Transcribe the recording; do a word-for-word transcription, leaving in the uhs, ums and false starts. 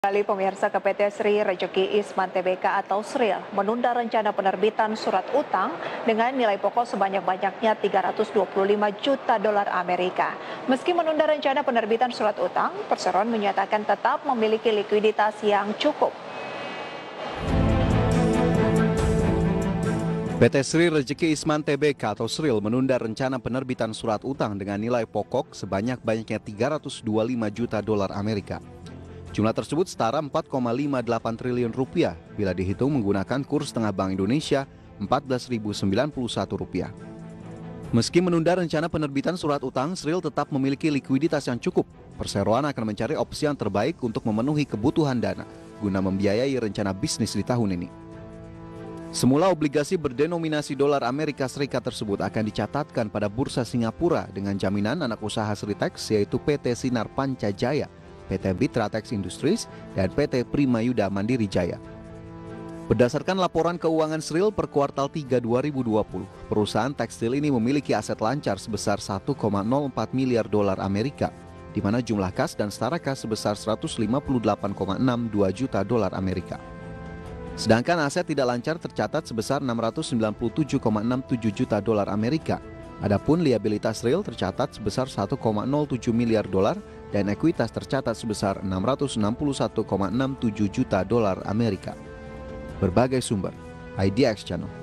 Kali pemirsa ke P T Sri Rejeki Isman Tbk atau Sril menunda rencana penerbitan surat utang dengan nilai pokok sebanyak-banyaknya tiga ratus dua puluh lima juta dolar Amerika. Meski menunda rencana penerbitan surat utang, Perseroan menyatakan tetap memiliki likuiditas yang cukup. P T Sri Rejeki Isman Tbk atau Sril menunda rencana penerbitan surat utang dengan nilai pokok sebanyak-banyaknya tiga ratus dua puluh lima juta dolar Amerika. Jumlah tersebut setara empat koma lima delapan triliun rupiah bila dihitung menggunakan kurs tengah Bank Indonesia empat belas ribu sembilan puluh satu rupiah. Meski menunda rencana penerbitan surat utang, Sril tetap memiliki likuiditas yang cukup. Perseroan akan mencari opsi yang terbaik untuk memenuhi kebutuhan dana guna membiayai rencana bisnis di tahun ini. Semula obligasi berdenominasi dolar Amerika Serikat tersebut akan dicatatkan pada Bursa Singapura dengan jaminan anak usaha Sritex yaitu P T Sinar Pancajaya, P T Bitratex Industries, dan P T Primayuda Mandiri Jaya. Berdasarkan laporan keuangan Sril per kuartal tiga dua ribu dua puluh, perusahaan tekstil ini memiliki aset lancar sebesar satu koma nol empat miliar dolar Amerika, di mana jumlah kas dan setara kas sebesar seratus lima puluh delapan koma enam dua juta dolar Amerika. Sedangkan aset tidak lancar tercatat sebesar enam ratus sembilan puluh tujuh koma enam tujuh juta dolar Amerika. Adapun liabilitas Sril tercatat sebesar satu koma nol tujuh miliar dolar dan ekuitas tercatat sebesar enam ratus enam puluh satu koma enam tujuh juta dolar Amerika. Berbagai sumber, I D X Channel.